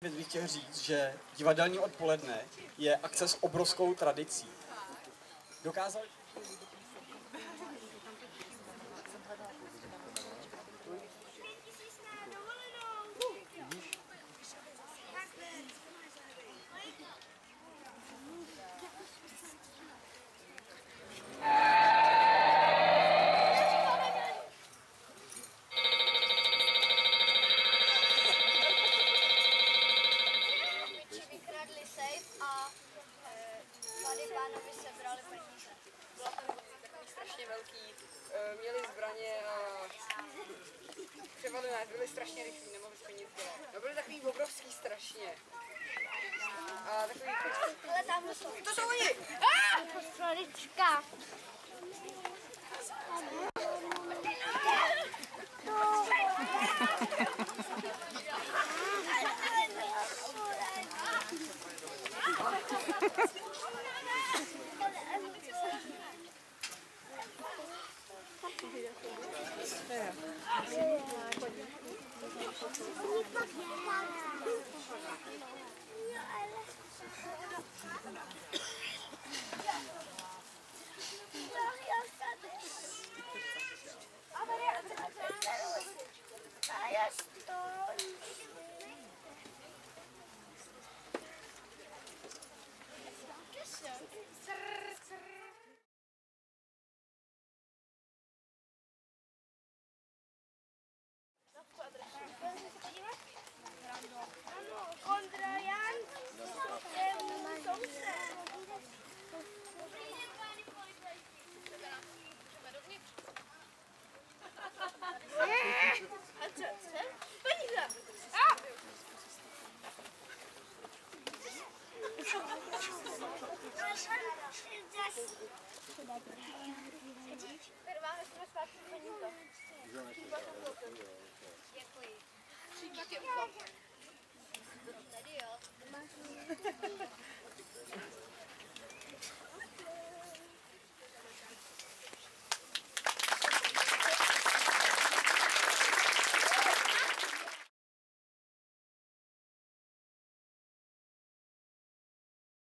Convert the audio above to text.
opět bych chtěl říct, že divadelní odpoledne je akce s obrovskou tradicí. Dokázali... Měli zbraně a převali nás, byli strašně rychlí, nemohli jsme nic dělat. No byli takový obrovský strašně. A takový... Ale tamhle jsou. To jsou oni! Postrolička. Máme zpátky peníze.